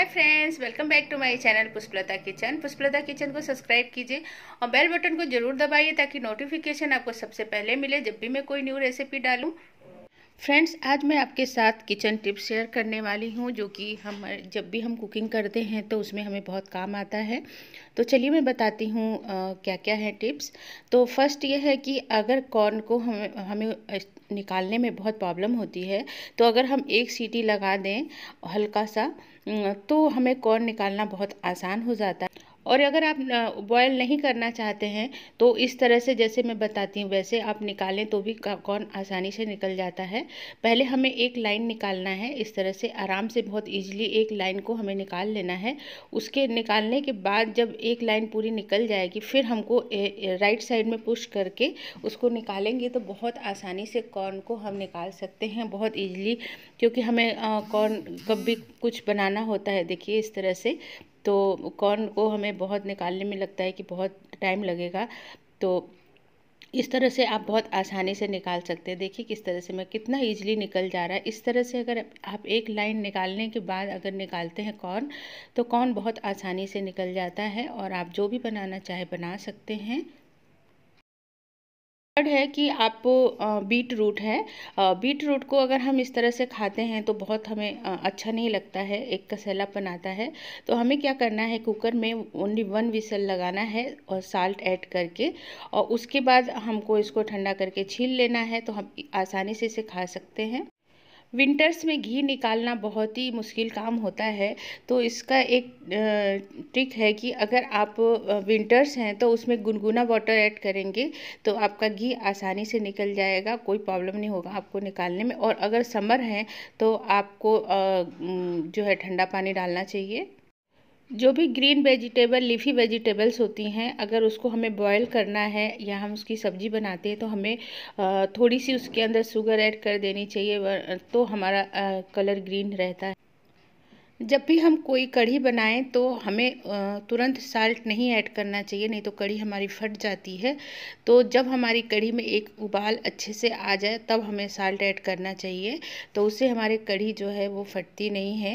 Hi friends, welcome back to my channel Pushpalata kitchen. Pushpalata kitchen को subscribe कीजिए और bell button को जरूर दबाइए ताकि नोटिफिकेशन आपको सबसे पहले मिले जब भी मैं कोई न्यू रेसिपी डालूं। फ्रेंड्स, आज मैं आपके साथ किचन टिप्स शेयर करने वाली हूं जो कि हम जब भी हम कुकिंग करते हैं तो उसमें हमें बहुत काम आता है। तो चलिए मैं बताती हूँ क्या क्या है टिप्स। तो फर्स्ट ये है कि अगर कॉर्न को हमें निकालने में बहुत प्रॉब्लम होती है, तो अगर हम एक सीटी लगा दें हल्का सा तो हमें कॉर्न निकालना बहुत आसान हो जाता है। और अगर आप बॉयल नहीं करना चाहते हैं तो इस तरह से जैसे मैं बताती हूँ वैसे आप निकालें तो भी कॉर्न आसानी से निकल जाता है। पहले हमें एक लाइन निकालना है, इस तरह से आराम से बहुत इजीली एक लाइन को हमें निकाल लेना है। उसके निकालने के बाद जब एक लाइन पूरी निकल जाएगी फिर हमको राइट साइड में पुश करके उसको निकालेंगे तो बहुत आसानी से कॉर्न को हम निकाल सकते हैं बहुत ईजिली। क्योंकि हमें कॉर्न कभी कुछ बनाना होता है, देखिए इस तरह से, तो कॉर्न को हमें बहुत निकालने में लगता है कि बहुत टाइम लगेगा। तो इस तरह से आप बहुत आसानी से निकाल सकते हैं। देखिए किस तरह से मैं कितना इजीली निकल जा रहा है। इस तरह से अगर आप एक लाइन निकालने के बाद अगर निकालते हैं कॉर्न तो कॉर्न बहुत आसानी से निकल जाता है और आप जो भी बनाना चाहे बना सकते हैं। थर्ड है कि आप बीट रूट है, बीट रूट को अगर हम इस तरह से खाते हैं तो बहुत हमें अच्छा नहीं लगता है, एक कसैलापन आता है। तो हमें क्या करना है, कुकर में ओनली 1 विसल लगाना है और साल्ट ऐड करके, और उसके बाद हमको इसको ठंडा करके छील लेना है तो हम आसानी से इसे खा सकते हैं। विंटर्स में घी निकालना बहुत ही मुश्किल काम होता है, तो इसका एक ट्रिक है कि अगर आप विंटर्स हैं तो उसमें गुनगुना वाटर ऐड करेंगे तो आपका घी आसानी से निकल जाएगा, कोई प्रॉब्लम नहीं होगा आपको निकालने में। और अगर समर हैं तो आपको जो है ठंडा पानी डालना चाहिए। जो भी ग्रीन वेजिटेबल लीफी वेजिटेबल्स होती हैं अगर उसको हमें बॉयल करना है या हम उसकी सब्ज़ी बनाते हैं तो हमें थोड़ी सी उसके अंदर शुगर ऐड कर देनी चाहिए, तो हमारा कलर ग्रीन रहता है। जब भी हम कोई कढ़ी बनाएं तो हमें तुरंत साल्ट नहीं ऐड करना चाहिए, नहीं तो कढ़ी हमारी फट जाती है। तो जब हमारी कढ़ी में एक उबाल अच्छे से आ जाए तब हमें साल्ट ऐड करना चाहिए, तो उससे हमारी कढ़ी जो है वो फटती नहीं है।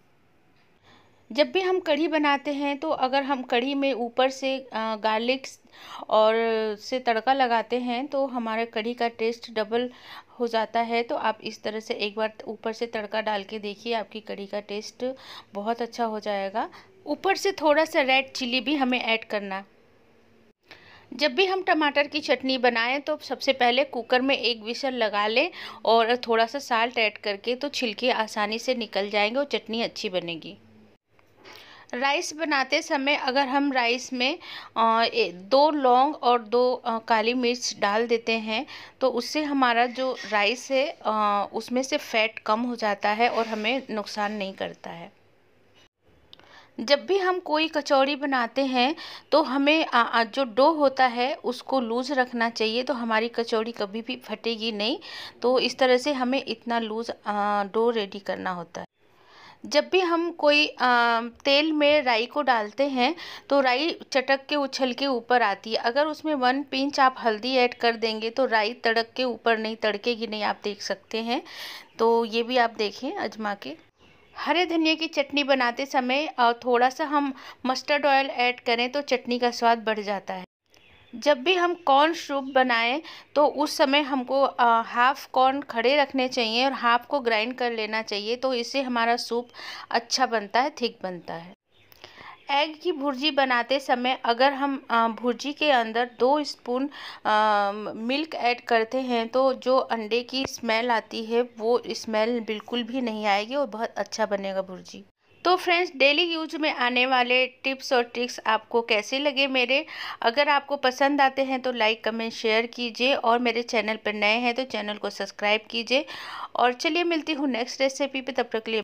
जब भी हम कढ़ी बनाते हैं तो अगर हम कढ़ी में ऊपर से गार्लिक और से तड़का लगाते हैं तो हमारे कढ़ी का टेस्ट डबल हो जाता है। तो आप इस तरह से एक बार ऊपर से तड़का डाल के देखिए, आपकी कढ़ी का टेस्ट बहुत अच्छा हो जाएगा। ऊपर से थोड़ा सा रेड चिली भी हमें ऐड करना। जब भी हम टमाटर की चटनी बनाएं तो सबसे पहले कुकर में एक विसल लगा लें और थोड़ा सा साल्ट ऐड करके तो छिलके आसानी से निकल जाएंगे और चटनी अच्छी बनेगी। राइस बनाते समय अगर हम राइस में 2 लौंग और 2 काली मिर्च डाल देते हैं तो उससे हमारा जो राइस है उसमें से फैट कम हो जाता है और हमें नुकसान नहीं करता है। जब भी हम कोई कचौड़ी बनाते हैं तो हमें जो डो होता है उसको लूज़ रखना चाहिए, तो हमारी कचौड़ी कभी भी फटेगी नहीं। तो इस तरह से हमें इतना लूज़ डो रेडी करना होता है। जब भी हम कोई तेल में राई को डालते हैं तो राई चटक के उछल के ऊपर आती है। अगर उसमें 1 पिंच आप हल्दी ऐड कर देंगे तो राई तड़क के ऊपर नहीं, तड़केगी नहीं, आप देख सकते हैं। तो ये भी आप देखें आजमा के। हरे धनिया की चटनी बनाते समय थोड़ा सा हम मस्टर्ड ऑयल ऐड करें तो चटनी का स्वाद बढ़ जाता है। जब भी हम कॉर्न सूप बनाएं तो उस समय हमको हाफ कॉर्न खड़े रखने चाहिए और हाफ को ग्राइंड कर लेना चाहिए, तो इससे हमारा सूप अच्छा बनता है, थिक बनता है। एग की भुर्जी बनाते समय अगर हम भुर्जी के अंदर 2 स्पून मिल्क ऐड करते हैं तो जो अंडे की स्मेल आती है वो स्मेल बिल्कुल भी नहीं आएगी और बहुत अच्छा बनेगा भुर्जी। तो फ्रेंड्स, डेली यूज में आने वाले टिप्स और ट्रिक्स आपको कैसे लगे मेरे? अगर आपको पसंद आते हैं तो लाइक कमेंट शेयर कीजिए और मेरे चैनल पर नए हैं तो चैनल को सब्सक्राइब कीजिए। और चलिए मिलती हूँ नेक्स्ट रेसिपी पे, तब तक के लिए